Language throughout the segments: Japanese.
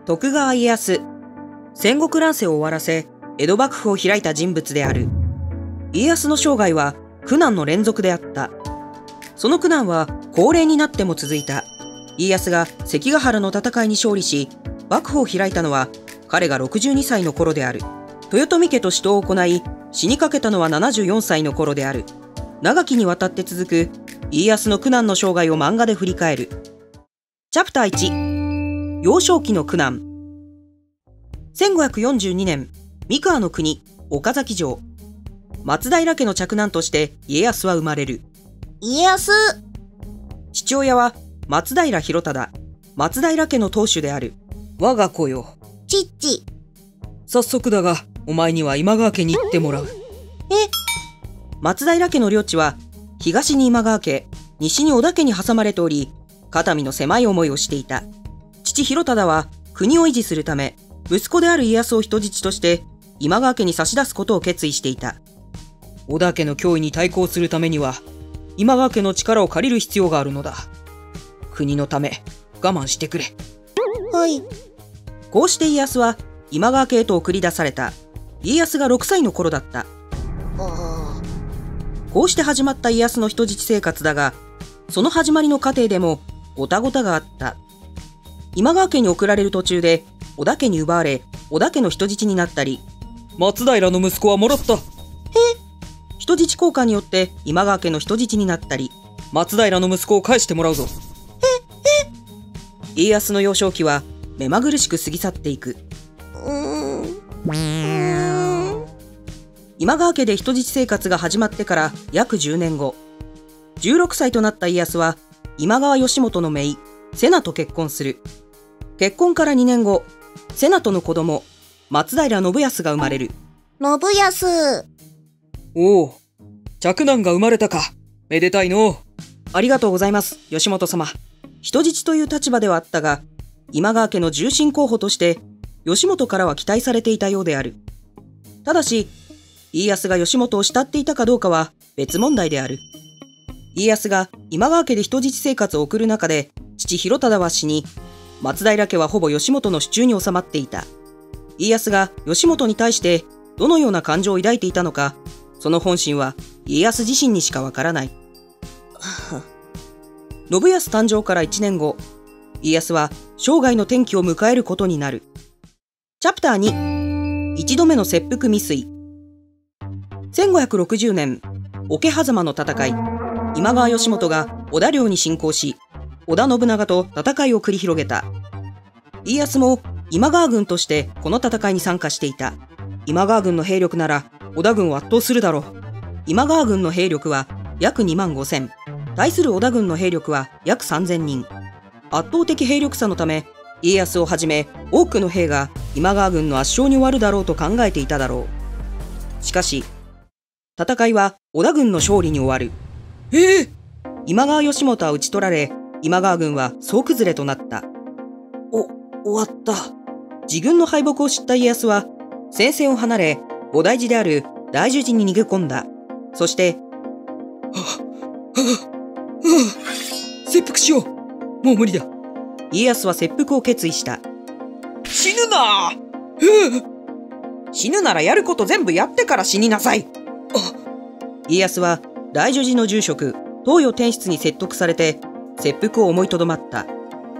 徳川家康、戦国乱世を終わらせ江戸幕府を開いた人物である。家康の生涯は苦難の連続であった。その苦難は高齢になっても続いた。家康が関ヶ原の戦いに勝利し幕府を開いたのは彼が62歳の頃である。豊臣家と死闘を行い死にかけたのは74歳の頃である。長きにわたって続く家康の苦難の生涯を漫画で振り返る。チャプター1、幼少期の苦難。1542年、三河の国岡崎城、松平家の嫡男として家康は生まれる。 家康。 父親は松平広忠、松平家の当主である。我が子よ。 チッチ。 早速だがお前には今川家に行ってもらう。松平家の領地は東に今川家、西に織田家に挟まれており、肩身の狭い思いをしていた。父広忠は国を維持するため息子である家康を人質として今川家に差し出すことを決意していた。織田家の脅威に対抗するためには今川家の力を借りる必要があるのだ。国のため我慢してくれ。 はい。 こうして家康は今川家へと送り出された。家康が6歳の頃だった。こうして始まった家康の人質生活だが、その始まりの過程でもごたごたがあった。今川家に送られる途中で織田家に奪われ織田家の人質になったり、松平の息子はもらった。人質交換によって今川家の人質になったり、松平の息子を返してもらうぞ。家康の幼少期は目まぐるしく過ぎ去っていく。今川家で人質生活が始まってから約10年後、16歳となった家康は今川義元の姪瀬名と結婚する。結婚から2年後、瀬名との子供松平信康が生まれる。 信康。 おお、嫡男が生まれたか。めでたいの。ありがとうございます義元様。人質という立場ではあったが、今川家の重臣候補として義元からは期待されていたようである。ただし家康が義元を慕っていたかどうかは別問題である。家康が今川家で人質生活を送る中で父広忠は死に、松平家はほぼ義元の手中に収まっていた。家康が義元に対してどのような感情を抱いていたのか、その本心は家康自身にしかわからない。信康誕生から1年後、家康は生涯の転機を迎えることになる。チャプター2、一度目の切腹未遂。1560年、桶狭間の戦い。今川義元が織田領に侵攻し、織田信長と戦いを繰り広げた。家康も今川軍としてこの戦いに参加していた。今川軍の兵力なら織田軍を圧倒するだろう。今川軍の兵力は約2万5,000。対する織田軍の兵力は約3,000人。圧倒的兵力差のため、家康をはじめ多くの兵が今川軍の圧勝に終わるだろうと考えていただろう。しかし、戦いは織田軍の勝利に終わる。今川義元は討ち取られ、今川軍は総崩れとなった。終わった。自軍の敗北を知った家康は、戦線を離れ、菩提寺である大樹寺に逃げ込んだ。そして、切腹しよう。もう無理だ。家康は切腹を決意した。死ぬな。死ぬならやること全部やってから死になさい。家康は大樹寺の住職東洋天子に説得されて切腹を思いとどまった。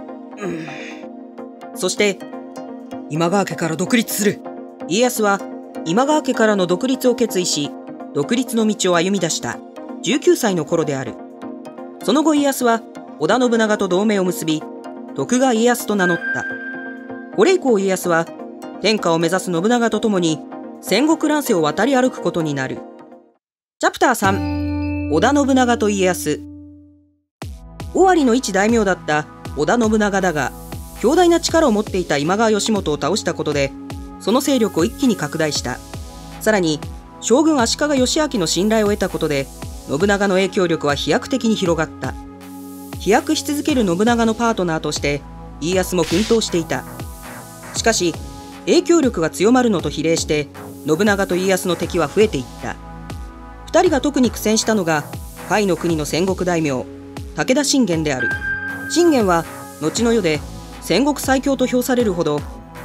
そして今川家から独立する。家康は今川家からの独立を決意し、独立の道を歩み出した19歳の頃である。その後家康は織田信長と同盟を結び、徳川家康と名乗った。これ以降家康は天下を目指す信長と共に戦国乱世を渡り歩くことになる。チャプター3、織田信長と家康。尾張の一大名だった織田信長だが、強大な力を持っていた今川義元を倒したことで、その勢力を一気に拡大した。さらに将軍足利義昭の信頼を得たことで、信長の影響力は飛躍的に広がった。飛躍し続ける信長のパートナーとして家康も奮闘していた。しかし影響力が強まるのと比例して信長と家康の敵は増えていった。2人が特に苦戦したのが甲斐の国の戦国大名武田信玄である。信玄は後の世で戦国最強と評されるほど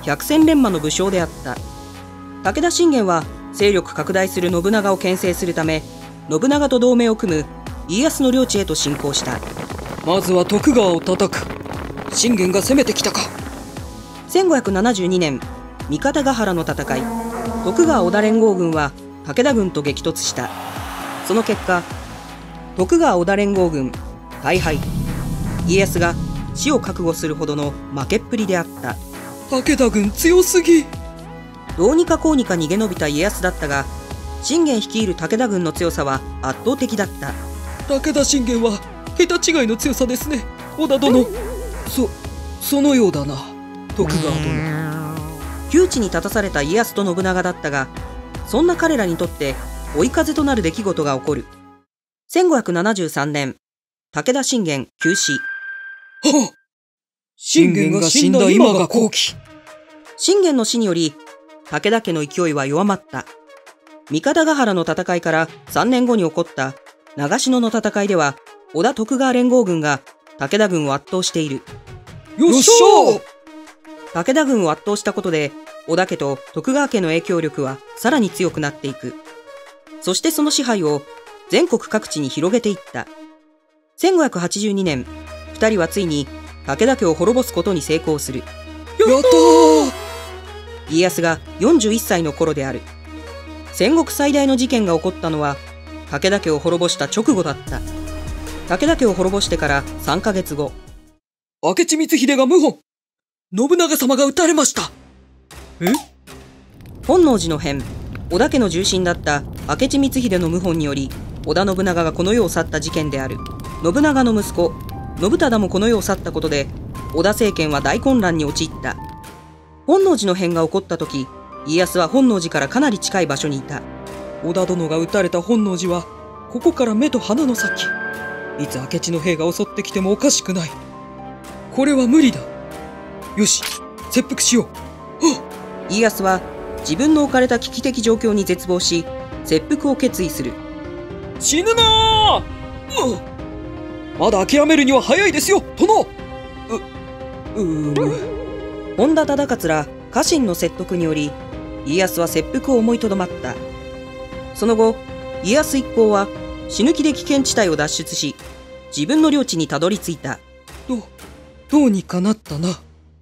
百戦錬磨の武将であった。武田信玄は勢力拡大する信長を牽制するため、信長と同盟を組む家康の領地へと侵攻した。 まずは徳川を叩く。信玄が攻めてきたか。 1572年、三方ヶ原の戦い、徳川織田連合軍は武田軍と激突した。その結果、徳川織田連合軍大敗。家康が死を覚悟するほどの負けっぷりであった。 武田軍強すぎ。 どうにかこうにか逃げ延びた家康だったが、信玄率いる武田軍の強さは圧倒的だった。 武田信玄は桁違いの強さですね、織田殿。そのようだな、徳川殿。 窮地に立たされた家康と信長だったが、そんな彼らにとって追い風となる出来事が起こる。1573年、武田信玄急死。 はっ！信玄が死んだ今が好機。 信玄の死により武田家の勢いは弱まった。三方ヶ原の戦いから3年後に起こった長篠の戦いでは、織田徳川連合軍が武田軍を圧倒している。 よっしゃー！ 武田軍を圧倒したことで、織田家と徳川家の影響力はさらに強くなっていく。そしてその支配を全国各地に広げていった。1582年、2人はついに武田家を滅ぼすことに成功する。 やったー！ 家康が41歳の頃である。戦国最大の事件が起こったのは武田家を滅ぼした直後だった。武田家を滅ぼしてから3ヶ月後、 明智光秀が謀反。信長様が討たれました。 本能寺の変、織田家の重臣だった明智光秀の謀反により、織田信長がこの世を去った事件である。信長の息子信忠もこの世を去ったことで、織田政権は大混乱に陥った。本能寺の変が起こった時、家康は本能寺からかなり近い場所にいた。 織田殿が討たれた本能寺はここから目と鼻の先。いつ明智の兵が襲ってきてもおかしくない。これは無理だ。よし、切腹しよう。 家康は自分の置かれた危機的状況に絶望し、切腹を決意する。 死ぬなー！まだ諦めるには早いですよ、殿。 本田忠勝ら家臣の説得により、家康は切腹を思いとどまった。その後、家康一行は死ぬ気で危険地帯を脱出し、自分の領地にたどり着いた。 どうにかなったな。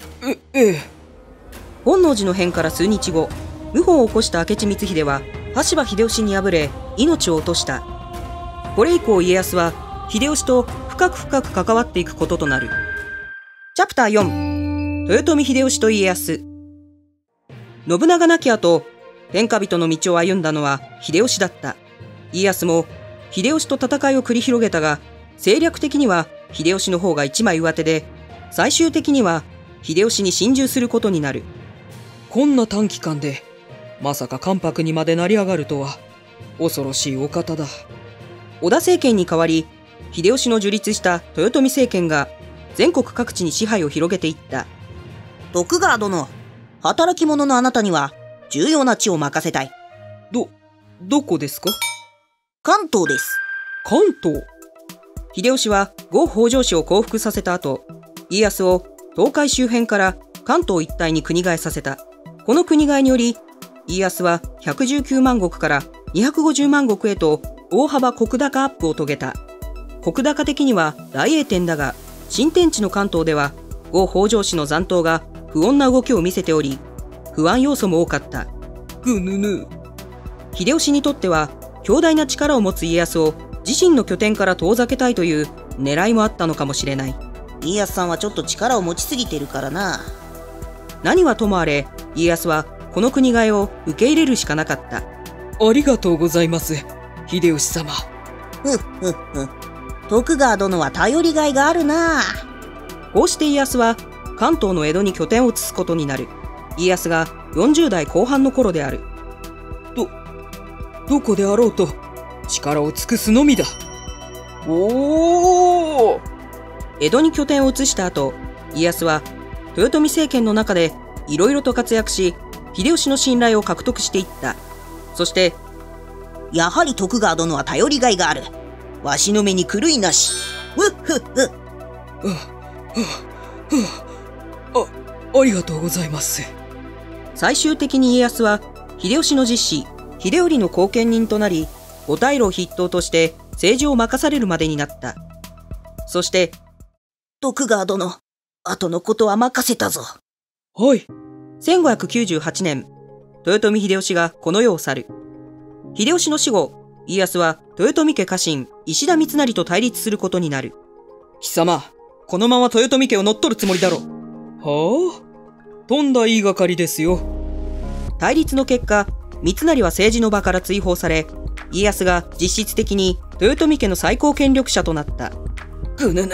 本能寺の変から数日後、謀反を起こした明智光秀は羽柴秀吉に敗れ命を落とした。これ以降家康は秀吉と深く関わっていくこととなる。チャプター4、豊臣秀吉と家康。信長亡き後、天下人の道を歩んだのは秀吉だった。家康も秀吉と戦いを繰り広げたが、政略的には秀吉の方が一枚上手で、最終的には秀吉に心中することになる。 こんな短期間でまさか関白にまで成り上がるとは、恐ろしいお方だ。 織田政権に代わり、秀吉の樹立した豊臣政権が全国各地に支配を広げていった。 徳川殿、働き者のあなたには重要な地を任せたい。 どこですか？ 関東です。 関東？ 秀吉は郷北条氏を降伏させた後、家康を東海周辺から関東一帯に国替えさせた。この国替えにより、家康は119万石から250万石へと大幅石高アップを遂げた。石高的には大栄転だが、新天地の関東では郷北条氏の残党が不穏な動きを見せており、不安要素も多かった。秀吉にとっては強大な力を持つ家康を自身の拠点から遠ざけたいという狙いもあったのかもしれない。 家康さんはちょっと力を持ちすぎてるからな。 何はともあれ、家康はこの国替えを受け入れるしかなかった。 ありがとうございます、秀吉様。 徳川殿は頼りがいがあるな。 こうして家康は関東の江戸に拠点を移すことになる。家康が40代後半の頃である。 どこであろうと力を尽くすのみだ。おお！ 江戸に拠点を移した後、家康は豊臣政権の中でいろいろと活躍し、秀吉の信頼を獲得していった。そしてやはり徳川殿は頼りがいがある。わしの目に狂いなし。 ありがとうございます。 最終的に家康は秀吉の実子秀頼の後見人となり、五大老筆頭として政治を任されるまでになった。そして徳川殿、後のことは任せたぞ。 はい。 1598年、豊臣秀吉がこの世を去る。秀吉の死後、家康は豊臣家家臣石田三成と対立することになる。貴様、このまま豊臣家を乗っ取るつもりだろ。 はあ？とんだ言いがかりですよ。 対立の結果、三成は政治の場から追放され、家康が実質的に豊臣家の最高権力者となった。 ぐぬぬ。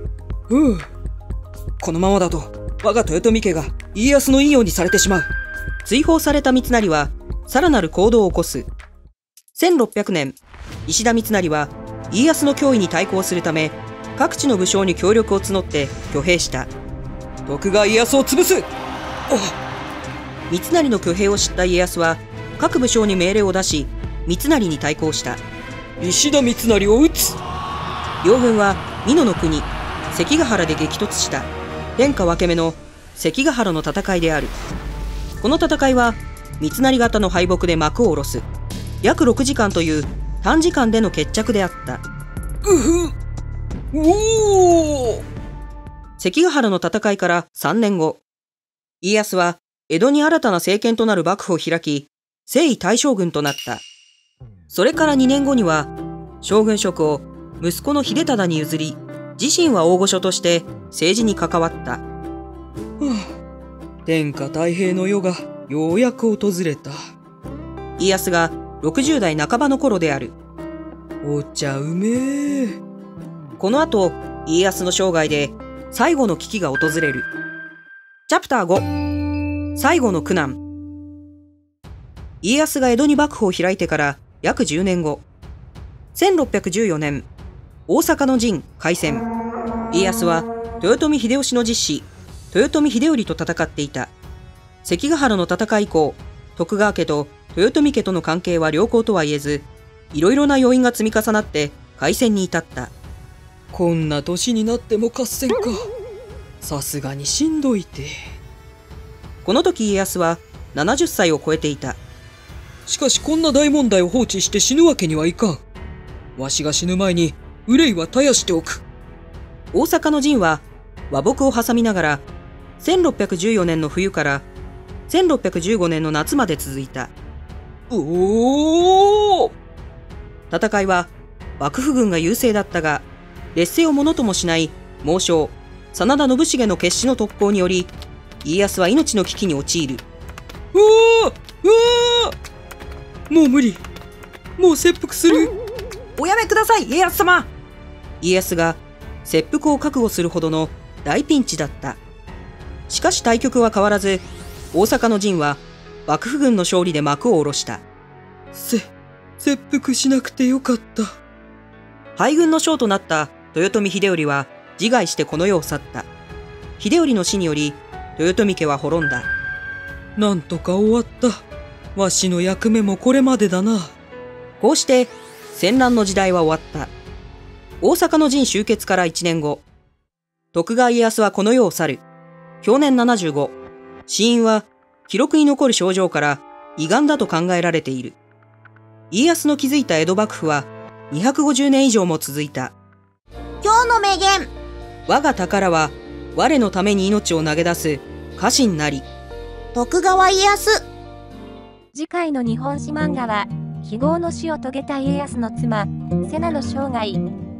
このままだと、我が豊臣家が家康のいいようにされてしまう。追放された三成は、さらなる行動を起こす。1600年、石田三成は家康の脅威に対抗するため、各地の武将に協力を募って挙兵した。 徳川家康を潰す！ 三成の挙兵を知った家康は、各武将に命令を出し、三成に対抗した。 石田三成を討つ！ 両軍は美濃の国、関ヶ原で激突した。天下分け目の関ヶ原の戦いである。この戦いは、三成方の敗北で幕を下ろす。約6時間という短時間での決着であった。関ヶ原の戦いから3年後、家康は江戸に新たな政権となる幕府を開き、征夷大将軍となった。それから2年後には、将軍職を息子の秀忠に譲り、自身は大御所として政治に関わった。 天下太平の世がようやく訪れた。 家康が60代半ばの頃である。 お茶うめえ。 この後、家康の生涯で最後の危機が訪れる。チャプター5、最後の苦難。家康が江戸に幕府を開いてから約10年後、1614年、大阪の陣開戦。家康は豊臣秀吉の実子、豊臣秀頼と戦っていた。関ヶ原の戦い以降、徳川家と豊臣家との関係は良好とは言えず、いろいろな要因が積み重なって開戦に至った。 こんな年になっても合戦か。さすがにしんどいて。 この時家康は70歳を超えていた。 しかしこんな大問題を放置して死ぬわけにはいかん。わしが死ぬ前に憂いは絶やしておく。 大阪の陣は和睦を挟みながら1614年の冬から1615年の夏まで続いた。戦いは幕府軍が優勢だったが、劣勢をものともしない猛将真田信繁の決死の特攻により、家康は命の危機に陥る。 もう無理。もう切腹する。 おやめください、家康様。 家康が切腹を覚悟するほどの大ピンチだった。しかし対局は変わらず、大阪の陣は幕府軍の勝利で幕を下ろした。 切腹しなくてよかった。 敗軍の将となった豊臣秀頼は自害してこの世を去った。秀頼の死により豊臣家は滅んだ。 なんとか終わった。わしの役目もこれまでだな。 こうして戦乱の時代は終わった。大阪の陣終結から1年後、徳川家康はこの世を去る。享年75。死因は記録に残る症状から胃がんだと考えられている。家康の築いた江戸幕府は250年以上も続いた。 今日の名言。 我が宝は我のために命を投げ出す家臣なり。 徳川家康。 次回の日本史漫画は、非業の死を遂げた家康の妻、瀬名の生涯。